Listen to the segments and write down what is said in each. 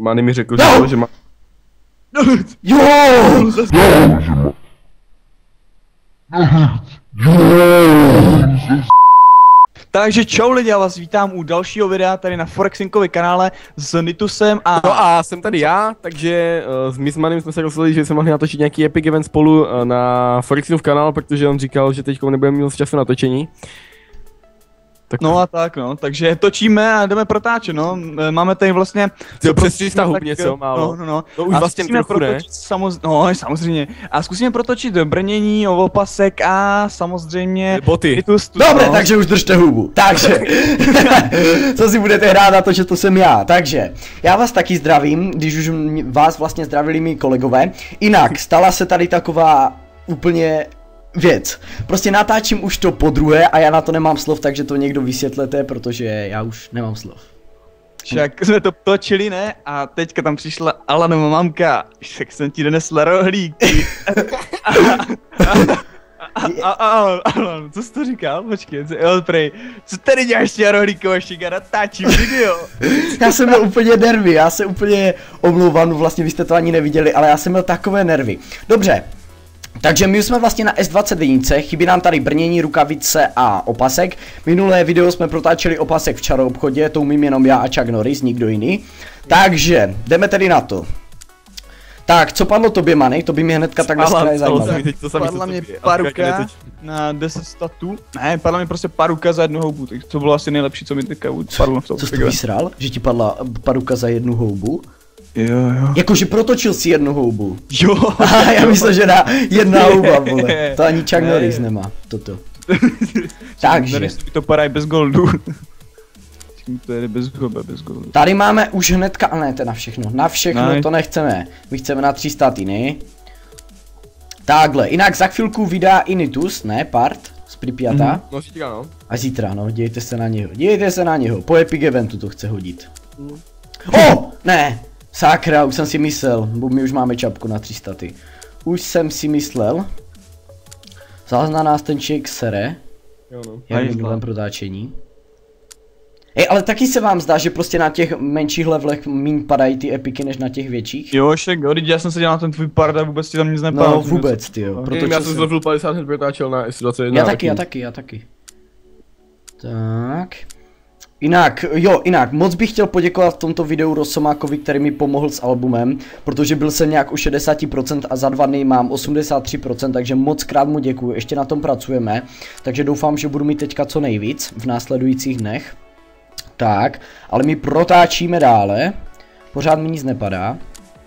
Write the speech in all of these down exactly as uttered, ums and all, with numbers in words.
Manny mi řekl, no! že má... Jo! Takže čau lidi, já vás vítám u dalšího videa tady na Forexinkově kanále s Nitusem a... No a jsem tady já, takže uh, s Manem jsme se rozhodli, že jsme mohli natočit nějaký epic event spolu uh, na Forexinův kanál, protože on říkal, že teď nebudeme mít času na točení. Tak... No a tak no, takže točíme a jdeme protáčet no, máme tady vlastně... Jo, přes tři sta hub něco málo. No, no, no. To už a vlastně trochu ne? Samoz... No samozřejmě, a zkusíme protočit brnění, opasek a samozřejmě... Boty. Nitus, Dobre, no. Takže už držte hubu. Takže, co si budete hrát na to, že to jsem já. Takže, já vás taky zdravím, když už vás vlastně zdravili mý kolegové. Jinak, stala se tady taková úplně... věc. Prostě natáčím už to po druhé a já na to nemám slov, takže to někdo vysvětlete, protože já už nemám slov. Však jsme to točili, ne? A teďka tam přišla Alanova mamka, však jsem ti donesla rohlíky. Alan, co jsi to říkal? Počkej, jo, prej, co tady děláš těho rohlíkovašíka, natáčím video. Já jsem měl úplně nervy, já se úplně omlouvám, vlastně vy jste to ani neviděli, ale já jsem měl takové nervy. Dobře. Takže my už jsme vlastně na S dvacet jedničce, chybí nám tady brnění, rukavice a opasek. Minulé video jsme protáčeli opasek v čaroobchodě, to umím jenom já a Chuck Norris, nikdo jiný. Takže, jdeme tedy na to. Tak, co padlo tobě, Manny? To by mě hnedka tak dneska je zajímavé. Padla mě paruka na deset statů. Ne, padla mi prostě paruka za jednu houbu, to bylo asi nejlepší, co mi teďka padlo v tom. Co jsi to vysral? Že ti padla paruka za jednu houbu? Jo, jo. Jakože protočil si jednu houbu. Jo. Aha, já myslím, že na jedna houba, vole. To ani Chuck Norris nemá, toto. Takže. Tady si to padá bez goldu. To jde bez houba, bez goldu. Tady máme už hnedka, ale ne, to na všechno. Na všechno ne. To nechceme. My chceme na tři staty. Takhle, jinak za chvilku vydá i Nitus, ne, part z Pripyata. Mm, no zítra, no. A zítra, no, dějte se na něho. Dějte se na něho, po epic eventu to chce hodit. Mm. Oh, ne. Sakra, už jsem si myslel, bo my už máme čapku na tři staty. Už jsem si myslel. Zázna nás ten člověk sere. Jo no. Jak v minulém protáčení. Ej, ale taky se vám zdá, že prostě na těch menších levelech míň padají ty epiky než na těch větších? Jo, však, jo, já jsem se dělal na ten tvůj part a vůbec ti tam nic nepadlo. No vůbec, ty jo. Proto já jsem z level padesát hned protáčel na S dvacet jedna. Já taky, já taky, já taky. Tak. Jinak, jo, jinak, moc bych chtěl poděkovat v tomto videu Rosomákovi, který mi pomohl s albumem, protože byl jsem nějak u šedesát procent a za dva dny mám osmdesát tři procent, takže moc krát mu děkuju, ještě na tom pracujeme, takže doufám, že budu mít teďka co nejvíc v následujících dnech. Tak, ale my protáčíme dále, pořád mi nic nepadá.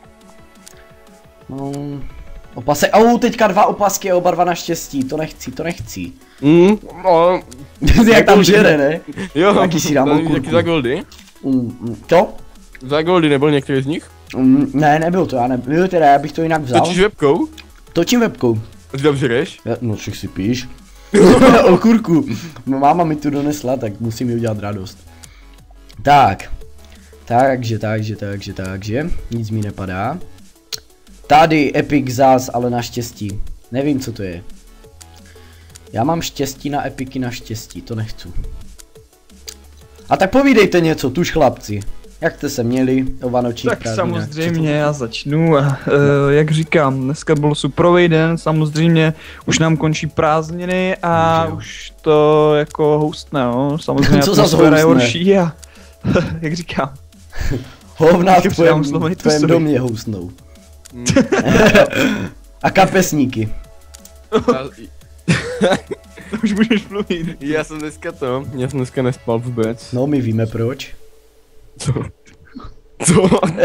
No, opasek, au, teďka dva opasky a oba dva naštěstí, to nechci, to nechci. Mm, no. Jak tam žere, ne? Jo, taky si dám okurku. Jaký za goldy? Mm, to? Za goldy nebyl některý z nich? Mm, ne, nebyl to, já nebyl, teda já bych to jinak vzal. Točíš webkou? Točím webkou. A ty tam žereš? Ja, no však si píš. Okurku. No, máma mi tu donesla, tak musím jí udělat radost. Tak. Takže, takže, takže, takže. Nic mi nepadá. Tady epic zás, ale naštěstí. Nevím, co to je. Já mám štěstí na epiky naštěstí, to nechci. A tak povídejte něco, tuž chlapci. Jak jste se měli o Vánočních Tak prázdninách? samozřejmě já začnu, uh, jak říkám, dneska byl superový den, samozřejmě už nám končí prázdniny a Může. už to jako houstne, no, samozřejmě Co zas atmosféra je horší a jak říkám. Hovna v tvém, tvém domě houstnou. Mm. A kapesníky. To už můžeš mluvit. Já jsem dneska to, já jsem dneska nespal vůbec. No my víme proč. Co? Co?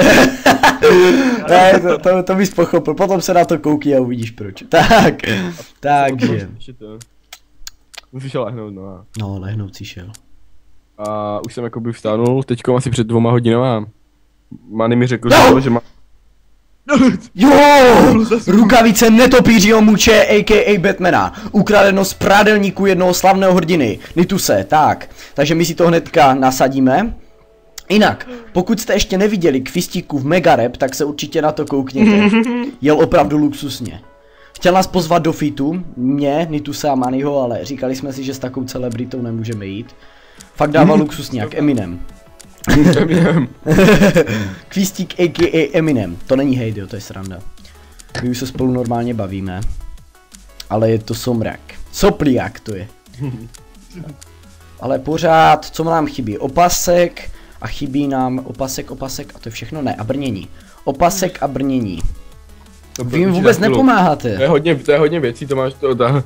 Ne, to, to, to bys pochopil, potom se na to koukni a uvidíš proč. Tak, takže. Musíš lehnout, no a... No, lehnout si šel. A už jsem jakoby vstánul, teďkom asi před dvoma hodinama. Manny mi řekl, no! že má... Jo! Rukavice netopířího muče, a k a. Batmana. Ukradeno z prádelníku jednoho slavného hrdiny, Nituse, tak. Takže my si to hnedka nasadíme. Jinak, pokud jste ještě neviděli kvistíku v Megarap, tak se určitě na to koukněte. Jel opravdu luxusně. Chtěl nás pozvat do fitu, mě, Nitusa a Mannyho, ale říkali jsme si, že s takovou celebritou nemůžeme jít. Fakt dával luxusně, jak Eminem. Eminem. Kvístík a k a. Eminem. To není hejt, jo, to je sranda. My už se spolu normálně bavíme. Ale je to somrak. Sopliak to je. Ale pořád, co nám chybí? Opasek a chybí nám opasek, opasek a to je všechno? Ne, a brnění. Opasek a brnění. Vy jim vůbec nepomáháte. To je hodně, to je hodně věcí, to máš to tam.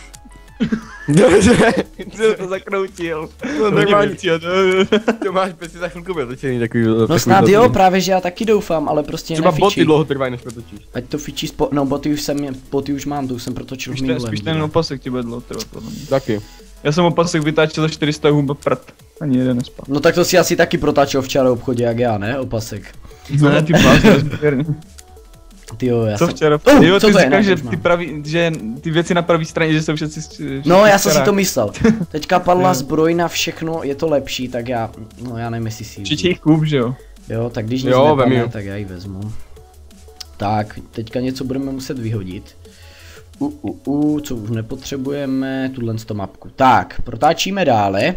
Dobře, jsi to zakroutil. No normálně, to máš přesně za chvilku točený takový. No snad jo, právě že já taky doufám, ale prostě třeba nefičí. boty dlouho trvají, než točíš. Ať to fičí spo... no boty už jsem, boty už mám, to už jsem protočil v minulém. Spíš ten opasek ti bude dlouho trvat, podle mě. Taky. Já jsem opasek vytáčel za čtyři sta hub prd. Ani jeden nespal. No tak to si asi taky protáčel včera v obchodě jak já, ne? Opasek. Ne, ty blázně. Tyjo, já Co jsem... včera? Uh, jo, co ty to je? říkáš, Ne, že už mám. ty, praví, že ty věci na pravý straně, že jsou všetci, všetci No já jsem si stará. to myslel. Teďka padla zbroj na všechno, je to lepší, tak já, no já nevím jestli si ji Určitě jich kup, že jo? Jo, tak když nic Jo, vem nepadne, ji. tak já ji vezmu. Tak, teďka něco budeme muset vyhodit. U, u, u, co už nepotřebujeme, tuhle sto mapku. Tak, protáčíme dále.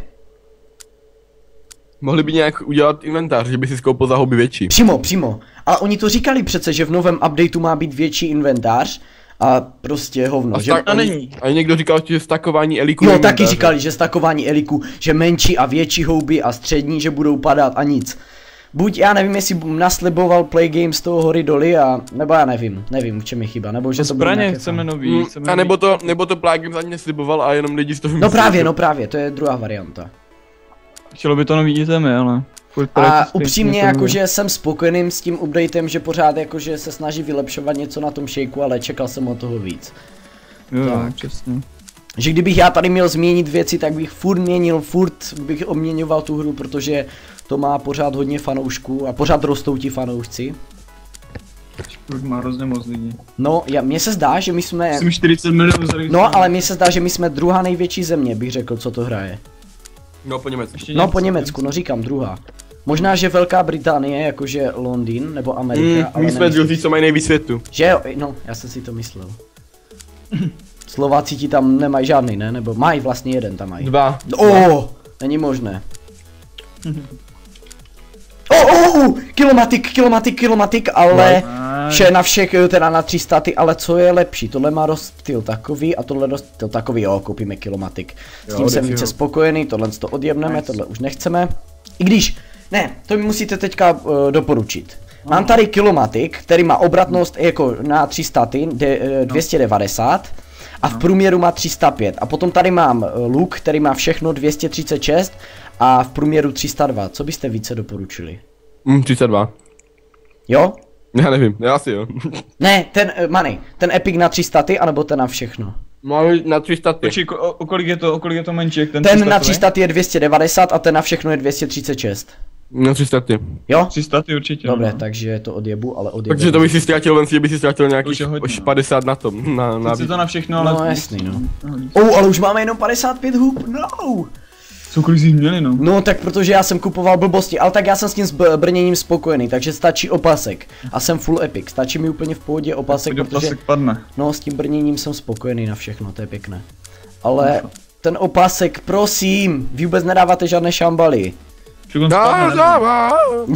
Mohli by nějak udělat inventář, že by si skoupil za hobby větší. Přímo, přímo. Ale oni to říkali přece, že v novém updateu má být větší inventář. A prostě hovno, A, že... stak, a není. A někdo říkal, že stakování elíku. Jo, taky říkali, že stakování eliku, že menší a větší houby a střední, že budou padat a nic. Buď já nevím, jestli nasliboval Play Games z toho hory doly a, nebo já nevím, nevím v čem je chyba, nebo že to bude Zbraně nějaké chceme fan. nový, Mm, chceme a nebo nový. to, nebo to Plagim ani nesliboval a jenom lidi z toho No myslí, právě, že- no právě, to je druhá varianta. Chtělo by to nový itemy, ale... furt A practice upřímně něco nového. jakože jsem spokojený s tím updatem, že pořád jakože se snaží vylepšovat něco na tom shakeu, ale čekal jsem od toho víc. Jo, tak. přesně. Že kdybych já tady měl změnit věci, tak bych furt měnil, furt bych obměňoval tu hru, protože to má pořád hodně fanoušků a pořád rostou ti fanoušci. Furt má hrozně moc lidí. No, já, mně se zdá, že my jsme... Jsem čtyřicet milionů za No, ale mně se zdá, že my jsme druhá největší země, bych řekl, co to hraje. No po Německu. No, po Německu, no říkám druhá. Možná, že Velká Británie, jakože Londýn, nebo Amerika, Mm, ale my jsme nemyslím druzí, co mají nejvíc světu. Že jo, no, já jsem si to myslel. Slováci ti tam nemají žádný, ne? Nebo mají vlastně jeden tam mají. Dva. Oh, není možné. Oh, oh, oh, kilomatik, kilomatik, kilomatik, ale vše na všech, teda na tři staty, ale co je lepší? Tohle má rozptyl takový a tohle rozptyl takový, jo, koupíme kilomatik. S Jo, tím jsem definitivně. více spokojený, tohle to odjebneme, tohle už nechceme. I když, ne, to mi musíte teďka uh, doporučit. Mám tady kilomatik, který má obratnost jako na tři staty, de, uh, dvě stě devadesát. A v průměru má tři sta pět. A potom tady mám uh, luk, který má všechno dvě stě třicet šest a v průměru tři sta dva. Co byste více doporučili? Mm, třicet dva. Jo? Já nevím, já asi jo. Ne, ten, uh, Many, ten epic na tři staty, anebo ten na všechno? Máme na tři staty. Počkej, o, o, kolik je to, o kolik je to menší, jak ten Ten na tři staty je dvě stě devadesát a ten na všechno je dvě stě třicet šest. Na tři staty. Jo? tři staty určitě. Dobré, no. takže to odjebu, ale odjebu. Takže to by si ztratil, ven si, by si ztratil Už nějakých je hodně, už no. padesát na tom. Na, na Sice to na všechno, ale... No jasný, no. no. Oh, ale už máme jenom padesát pět hub, no! Co kolik jsi měli, no? No tak protože já jsem kupoval blbosti, ale tak já jsem s tím zb- brněním spokojený, takže stačí opasek. A jsem full epic, stačí mi úplně v pohodě opasek, Pojď protože opasek padne. no s tím brněním jsem spokojený na všechno, to je pěkné. Ale ten opasek, prosím, vy vůbec nedáváte žádné šambaly. Všechno Dá, spadne. dává.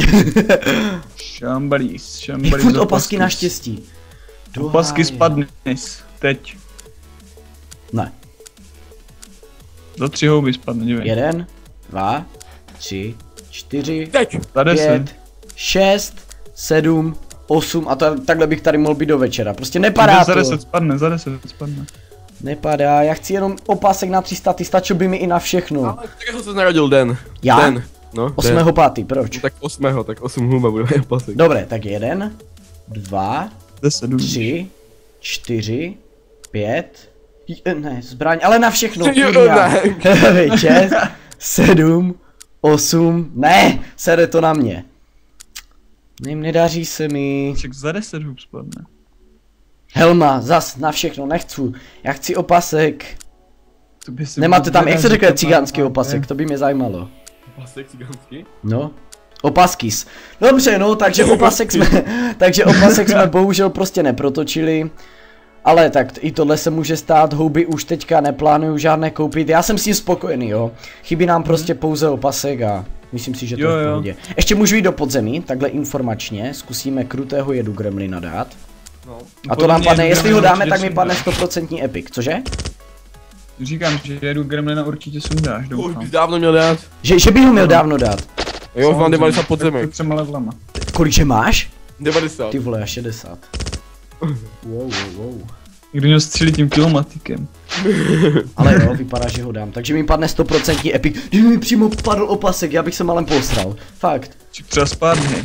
Šambalís, Je šambalís. furt opasky naštěstí. Opasky Doháje. spadne. Teď. Ne. Za tři houby spadne, dívej. Jeden, dva, tři, čtyři, Teď. Za deset. pět, šest, sedm, osm a to, takhle bych tady mohl být do večera. Prostě nepadá Za to. deset spadne, za deset spadne. Nepadá, já chci jenom opasek na tři sta, ty stačil by mi i na všechno. Ale kterého se narodil den? Já? Den. No, Osmého pátý, proč? Den. Tak osmého, tak osm hluba bude opasek. Dobré, tak jeden, dva, Deset, dobře. tři, čtyři, pět, j- ne, zbraň, ale na všechno, Jo, kurňa. ne. šest, sedm, osm, ne, sede to na mě. Ním nedaří se mi. Však za deset hub spadne. Helma, zas, na všechno, nechci. Já chci opasek. To by se Nemáte tam, jak se řekne nedaří, cigánský to má- opasek, to by mě zajímalo. Opasek cigánský? No. Opaskis. Dobře, no, takže opasek jsme, takže opasek jsme bohužel prostě neprotočili. Ale tak i tohle se může stát, houby už teďka neplánuju žádné koupit, já jsem s tím spokojený, jo. Chybí nám prostě pouze opasek a Myslím si, že to Jo, je v jo. pohodě. Ještě můžu jít do podzemí, takhle informačně, zkusíme krutého jedu gremlina dát. No. A to Podle nám mě padne, jedu jestli ho gremlina dáme, tak mi určitě padne sundáš. sto procent epic, cože? Říkám, že jedu gremlina určitě sundáš, Už doufám. bych dávno měl dát. Že, že bych ho měl dávno dát. Jo, už mám devadesát podzemek. Třema levelama. Kolik že máš? devadesát. Ty vole, já šedesát. Wow, wow, wow. Někdo měl střílit tím kilomatikem. Ale jo, vypadá, že ho dám. Takže mi padne sto procent epic. Kdyby mi přímo padl opasek, já bych se malem posral. Fakt. Či třeba spadne.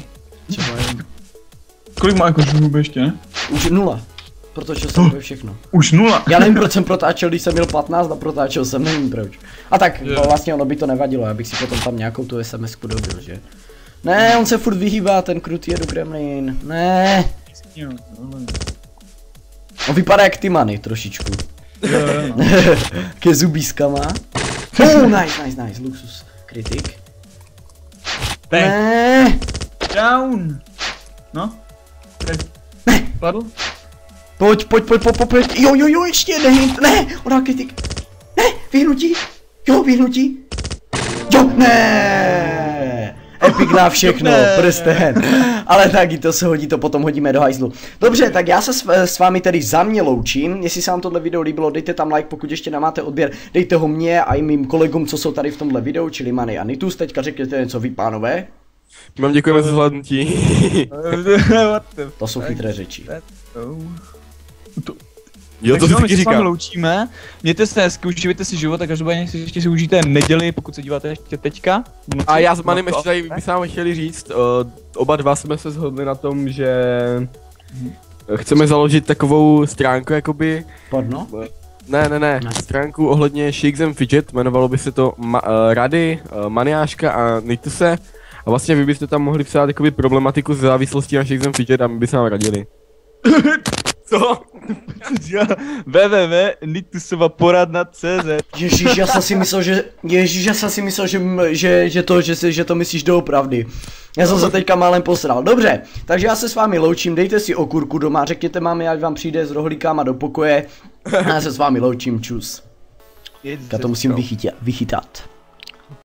Kolik má jako žlubu ještě, ne? Už nula. Protočil jsem to všechno. Už nula. Já nevím, proč jsem protáčel, když jsem měl patnáct a protáčel jsem, nevím proč. A tak, Je. no, vlastně ono by to nevadilo, já bych si potom tam nějakou tu SMSku dobil, že? Ne, on se furt vyhýbá, ten krutý jedu gremlin. Ne. Jo, tohle. On vypadá jak Timany trošičku. Jo, jo, no. Ke zubískama. Oh, nice, nice, nice, luxus. Kritik. Bang. Ne. Down. No. Teď. Padl? Pojď, pojď, pojď, pojď, pojď. Jo, jo, jo, ještě jeden hint. Ne, on dal kritik. Ne, vyhnutí. Jo, vyhnutí. Jo, ne. Epic na všechno, Ne. prsten. Ale taky to se hodí, to potom hodíme do hajzlu. Dobře, tak já se s, s vámi tedy za mě loučím. Jestli se vám tohle video líbilo, dejte tam like, pokud ještě nemáte odběr, dejte ho mě a i mým kolegům, co jsou tady v tomhle videu, čili Many a Nitus. Teďka řekněte něco vy, pánové. Mám děkujeme za zhlédnutí. What the To jsou chytré řeči. oh. Jo, to Takže si my taky se s vámi říkám. loučíme. Mějte se hezky, užívejte si život a každopádně si ještě si užijte neděli, pokud se díváte ještě teďka. v noci. A já s Manem No to- ještě tady bychom vám chtěli říct, uh, oba dva jsme se shodli na tom, že chceme založit takovou stránku jakoby, Padno? ne ne ne, Ne. stránku ohledně Shakes and Fidget, jmenovalo by se to ma, uh, Rady, uh, Maniáška a Nituse. A vlastně vy byste tam mohli psát jakoby problematiku z závislostí na Shakes and Fidget a my bychom vám radili. Co? w w w tečka nitusova poradna tečka c z. Ježíš, já jsem si myslel, že, ježíš, já jsem si myslel, že, že, že to, že, si, že to myslíš doopravdy. Já jsem se teďka málem posral. Dobře, takže já se s vámi loučím, dejte si okurku doma, řekněte mámi, ať vám přijde s rohlíkama do pokoje. A já se s vámi loučím, čus. Já to musím vychytat. vychytat.